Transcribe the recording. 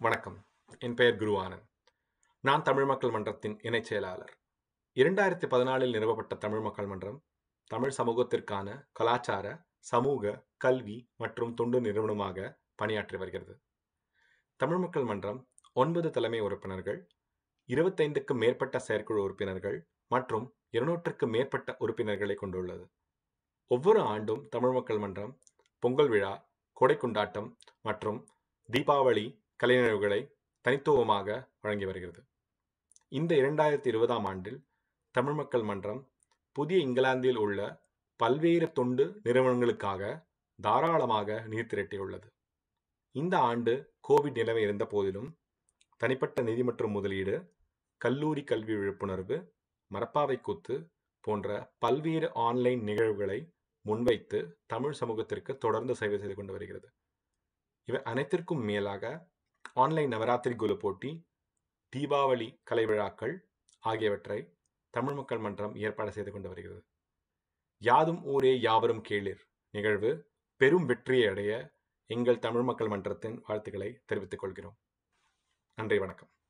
வணக்கம். என் பெயர் குரு ஆனந்த். நான் தமிழ் மக்கள் மன்றத்தின் இணைச் செயலாளர். 2014இல் நிறுவப்பட்ட தமிழ் மக்கள் மன்றம் தமிழ் சமூகத்திற்கான கலாச்சார, சமூக, கல்வி மற்றும் தொண்டு நிறுவனமாக பணியாற்றி வருகிறது. தமிழ் மக்கள் மன்றம் 9 தலைமை உறுப்பினர்கள், 25க்கும் மேற்பட்ட செயற்குழு உறுப்பினர்கள் மற்றும் 200க்கும் மேற்பட்ட உறுப்பினர்களை கொண்டுள்ளது. ஒவ்வொரு ஆண்டும் தமிழ் மக்கள் மன்றம் பொங்கல் விழா, கொடை கொண்டாட்டம் மற்றும் தீபாவளி கலைநிகழ்வுகளை தனித்துவமாக வழங்கி வருகிறது. இந்த 2020ஆம் ஆண்டில் தமிழ் மக்கள் மன்றம் புதிய இங்கிலாந்தில் உள்ள பல்வேறு தொண்டு நிறுவனங்களுக்காக தாராளமாக நீர் திரட்டியுள்ளது. இந்த ஆண்டு கோவிட் நிலைமை இருந்த போதிலும் தனிப்பட்ட நிதி மற்றும் முதலீடு, கல்லூரி கல்வி விழிப்புணர்வு, மரப்பாவை கூத்து போன்ற பல்வேறு ஆன்லைன் நிகழ்வுகளை முன்வைத்து தமிழ் சமூகத்திற்கு தொடர்ந்து சேவை செய்து கொண்டு வருகிறது. இவை அனைத்திற்கும் மேலாக ஆன்லைன் நவராத்திரி குலு போட்டி, தீபாவளி கலை விழாக்கள் ஆகியவற்றை தமிழ் மக்கள் மன்றம் ஏற்பாடு செய்து கொண்டு வருகிறது. யாதும் ஊரே யாவரும் கேளிர் நிகழ்வு பெரும் வெற்றியை அடைய எங்கள் தமிழ் மக்கள் மன்றத்தின் வாழ்த்துக்களை தெரிவித்துக் கொள்கிறோம். நன்றி, வணக்கம்.